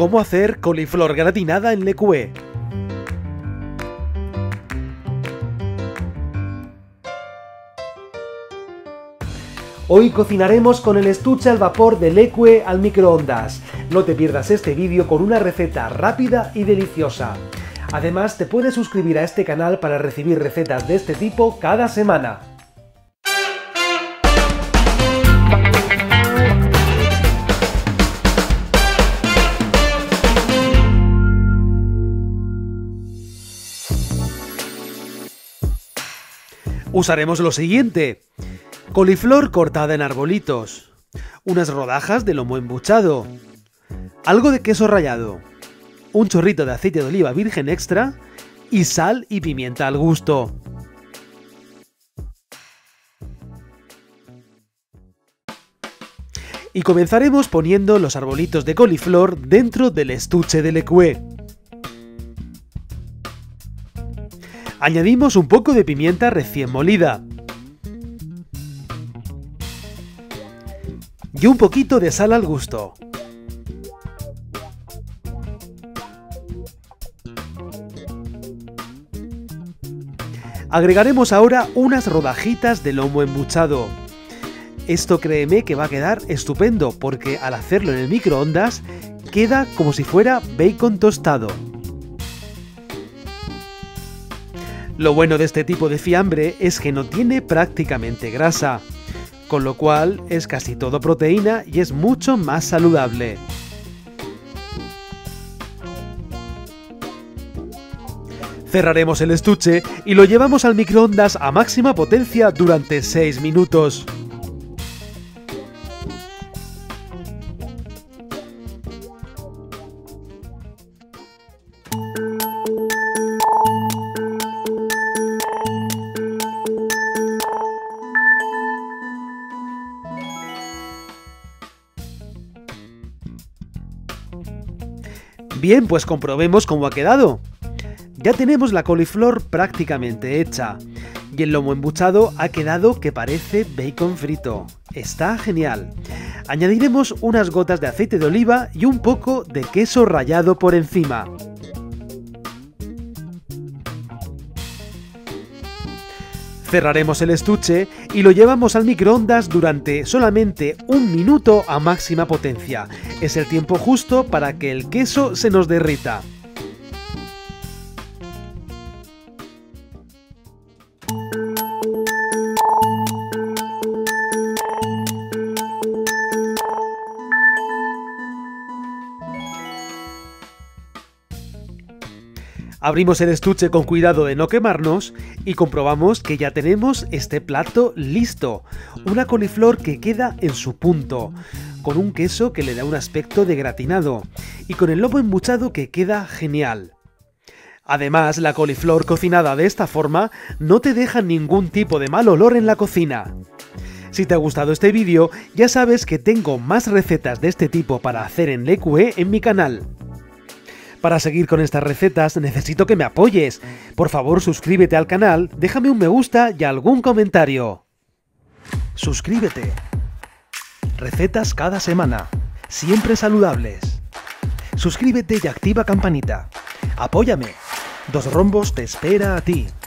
cómo hacer coliflor gratinada en LeCue. Hoy cocinaremos con el estuche al vapor de LeCue al microondas. No te pierdas este vídeo con una receta rápida y deliciosa. Además, te puedes suscribir a este canal para recibir recetas de este tipo cada semana. Usaremos lo siguiente: coliflor cortada en arbolitos, unas rodajas de lomo embuchado, algo de queso rallado, un chorrito de aceite de oliva virgen extra y sal y pimienta al gusto. Y comenzaremos poniendo los arbolitos de coliflor dentro del estuche de LeCue. Añadimos un poco de pimienta recién molida y un poquito de sal al gusto. Agregaremos ahora unas rodajitas de lomo embuchado. Esto créeme que va a quedar estupendo porque al hacerlo en el microondas queda como si fuera bacon tostado. Lo bueno de este tipo de fiambre es que no tiene prácticamente grasa, con lo cual es casi todo proteína y es mucho más saludable. Cerraremos el estuche y lo llevamos al microondas a máxima potencia durante 6 minutos. Bien, pues comprobemos cómo ha quedado. Ya tenemos la coliflor prácticamente hecha y el lomo embuchado ha quedado que parece bacon frito. Está genial. Añadiremos unas gotas de aceite de oliva y un poco de queso rallado por encima. Cerraremos el estuche y lo llevamos al microondas durante solamente 1 minuto a máxima potencia. Es el tiempo justo para que el queso se nos derrita. Abrimos el estuche con cuidado de no quemarnos y comprobamos que ya tenemos este plato listo. Una coliflor que queda en su punto, con un queso que le da un aspecto de gratinado y con el lomo embuchado que queda genial. Además, la coliflor cocinada de esta forma no te deja ningún tipo de mal olor en la cocina. Si te ha gustado este vídeo, ya sabes que tengo más recetas de este tipo para hacer en LeCue en mi canal. Para seguir con estas recetas necesito que me apoyes. Por favor, suscríbete al canal, déjame un me gusta y algún comentario. Suscríbete. Recetas cada semana, siempre saludables. Suscríbete y activa campanita. Apóyame. Dos Rombos te espera a ti.